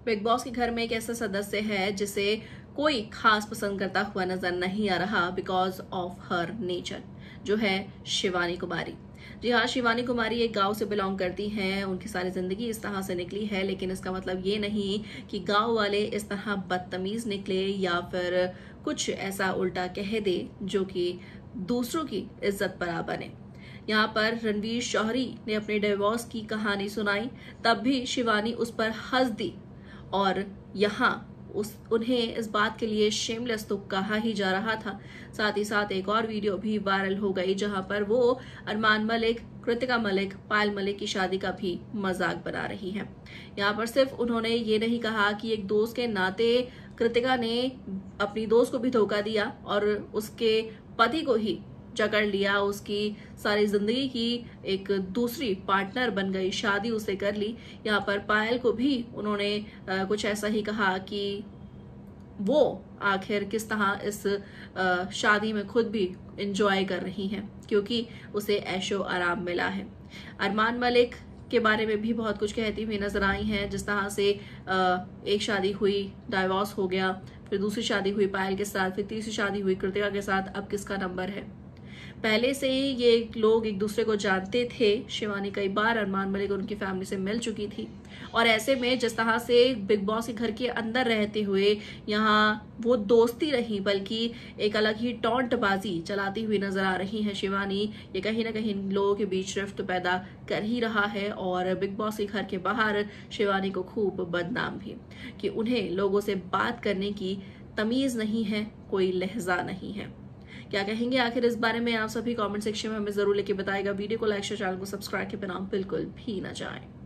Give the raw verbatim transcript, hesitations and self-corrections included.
Big boss के घर में एक ऐसा सदस्य है जिसे कोई खास पसंद करता हुआ नजर नहीं आ रहा बिकॉज ऑफ हर नेचर, जो है शिवानी कुमारी। जी हाँ, शिवानी कुमारी एक गांव से बिलोंग करती हैं। उनकी सारी जिंदगी इस तरह से निकली है, लेकिन इसका मतलब ये नहीं कि गांव वाले इस तरह बदतमीज निकले या फिर कुछ ऐसा उल्टा कह दे जो कि दूसरों की इज्जत पर आ बने। यहाँ पर रणवीर शौहरी ने अपने डिवोर्स की कहानी सुनाई, तब भी शिवानी उस पर हंस दी और यहाँ उस उन्हें इस बात के लिए शेमलेस तो कहा ही जा रहा था। साथ ही साथ एक और वीडियो भी वायरल हो गई जहां पर वो अरमान मलिक, कृतिका मलिक, पायल मलिक की शादी का भी मजाक बना रही हैं। यहाँ पर सिर्फ उन्होंने ये नहीं कहा कि एक दोस्त के नाते कृतिका ने अपनी दोस्त को भी धोखा दिया और उसके पति को ही जकड़ लिया, उसकी सारी जिंदगी की एक दूसरी पार्टनर बन गई, शादी उसे कर ली। यहाँ पर पायल को भी उन्होंने आ, कुछ ऐसा ही कहा कि वो आखिर किस तरह इस आ, शादी में खुद भी एंजॉय कर रही हैं क्योंकि उसे ऐशो आराम मिला है। अरमान मलिक के बारे में भी बहुत कुछ कहती हुई नजर आई हैं, जिस तरह से आ, एक शादी हुई, डाइवोर्स हो गया, फिर दूसरी शादी हुई पायल के साथ, फिर तीसरी शादी हुई कृतिका के साथ, अब किसका नंबर है। पहले से ही ये लोग एक दूसरे को जानते थे। शिवानी कई बार अरमान मलिक और उनकी फैमिली से मिल चुकी थी और ऐसे में जिस तरह से बिग बॉस के घर के अंदर रहते हुए यहाँ वो दोस्ती रही, बल्कि एक अलग ही टॉन्टबाजी चलाती हुई नजर आ रही है शिवानी। ये कहीं ना कहीं लोगों के बीच रिफ्ट पैदा कर ही रहा है और बिग बॉस के घर के बाहर शिवानी को खूब बदनाम भी कि उन्हें लोगों से बात करने की तमीज नहीं है, कोई लहजा नहीं है। क्या कहेंगे आखिर इस बारे में आप सभी कमेंट सेक्शन में हमें जरूर लेके बताएगा। वीडियो को लाइक शेयर, चैनल को सब्सक्राइब के बिना बिल्कुल भी ना जाएं।